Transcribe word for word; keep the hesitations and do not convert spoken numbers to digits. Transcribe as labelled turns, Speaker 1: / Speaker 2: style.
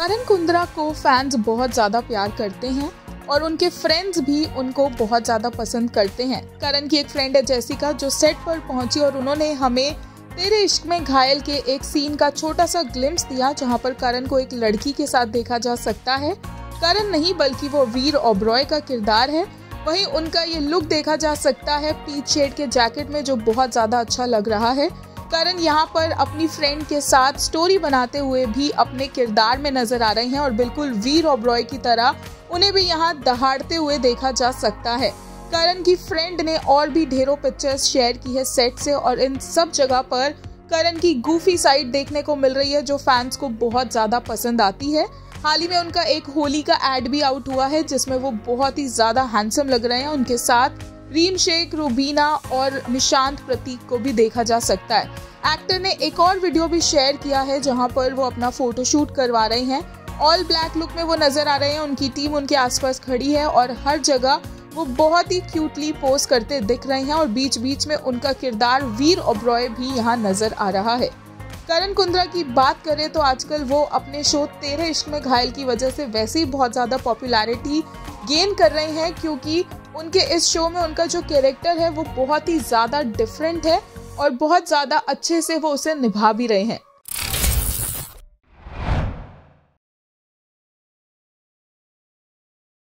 Speaker 1: करण कुंद्रा को फैंस बहुत ज्यादा प्यार करते हैं और उनके फ्रेंड्स भी उनको बहुत ज्यादा पसंद करते हैं। करण की एक फ्रेंड है जैसिका, जो सेट पर पहुंची और उन्होंने हमें तेरे इश्क में घायल के एक सीन का छोटा सा ग्लिम्स दिया, जहां पर करण को एक लड़की के साथ देखा जा सकता है। करण नहीं बल्कि वो वीर ओबरॉय का किरदार है। वहीं उनका ये लुक देखा जा सकता है पीच शेड के जैकेट में, जो बहुत ज्यादा अच्छा लग रहा है। करण यहाँ पर अपनी फ्रेंड के साथ स्टोरी बनाते हुए भी अपने किरदार में नजर आ रहे हैं और बिल्कुल वीर ओबरॉय की तरह उन्हें भी यहाँ दहाड़ते हुए देखा जा सकता है। करण की फ्रेंड ने और भी ढेरों पिक्चर्स शेयर की है सेट से और इन सब जगह पर करण की गूफी साइड देखने को मिल रही है, जो फैंस को बहुत ज्यादा पसंद आती है। हाल ही में उनका एक होली का एड भी आउट हुआ है, जिसमें वो बहुत ही ज्यादा हैंडसम लग रहे हैं। उनके साथ रीम शेख, रूबीना और निशांत प्रतीक को भी देखा जा सकता है। एक्टर ने एक और वीडियो भी शेयर किया है, जहां पर वो अपना फोटोशूट करवा रहे हैं। ऑल ब्लैक लुक में वो नजर आ रहे हैं। उनकी टीम उनके आसपास खड़ी है और हर जगह वो बहुत ही क्यूटली पोज करते दिख रहे हैं और बीच बीच में उनका किरदार वीर ओबरॉय भी यहाँ नजर आ रहा है। करण कुंद्रा की बात करें तो आजकल वो अपने शो तेरे इश्क में घायल की वजह से वैसे ही बहुत ज्यादा पॉपुलैरिटी गेन कर रहे हैं, क्योंकि उनके इस शो में उनका जो कैरेक्टर है वो बहुत ही ज्यादा डिफरेंट है और बहुत ज्यादा अच्छे से वो उसे निभा भी रहे हैं।